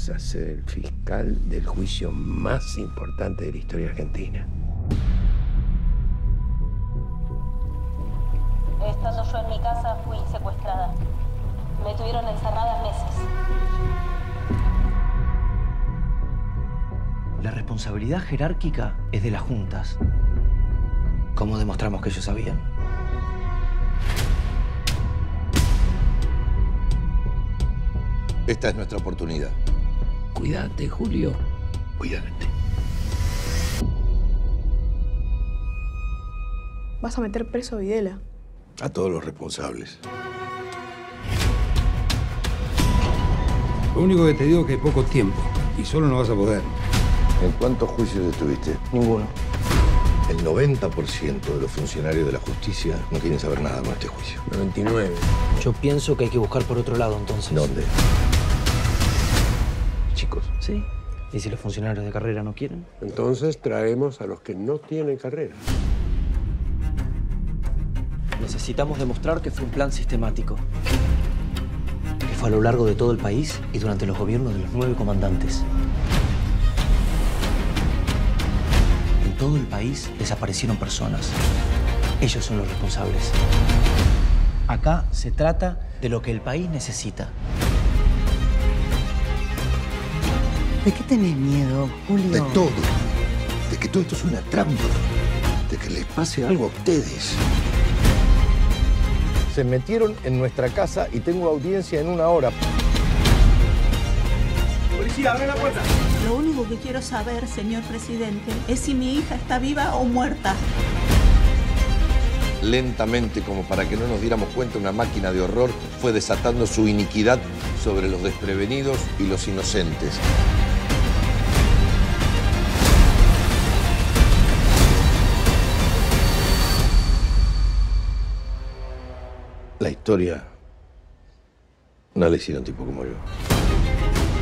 vas a ser el fiscal del juicio más importante de la historia argentina. Estando yo en mi casa, fui secuestrada. Me tuvieron encerrada meses. La responsabilidad jerárquica es de las juntas. ¿Cómo demostramos que ellos sabían? Esta es nuestra oportunidad. Cuídate, Julio. Cuídate. Vas a meter preso a Videla. A todos los responsables. Lo único que te digo es que hay poco tiempo y solo no vas a poder. ¿En cuántos juicios estuviste? Ninguno. El 90% de los funcionarios de la justicia no quieren saber nada con este juicio. 99. Yo pienso que hay que buscar por otro lado, entonces. ¿Dónde? Chicos. Sí. ¿Y si los funcionarios de carrera no quieren? Entonces traemos a los que no tienen carrera. Necesitamos demostrar que fue un plan sistemático. Que fue a lo largo de todo el país y durante los gobiernos de los 9 comandantes. En todo el país desaparecieron personas. Ellos son los responsables. Acá se trata de lo que el país necesita. ¿De qué tenés miedo, Julio? De todo. De que todo esto es una trampa. De que les pase algo a ustedes. Se metieron en nuestra casa y tengo audiencia en 1 hora. ¡Policía, abre la puerta! Lo único que quiero saber, señor presidente, es si mi hija está viva o muerta. Lentamente, como para que no nos diéramos cuenta, una máquina de horror fue desatando su iniquidad sobre los desprevenidos y los inocentes. La historia no la hicieron tipo como yo.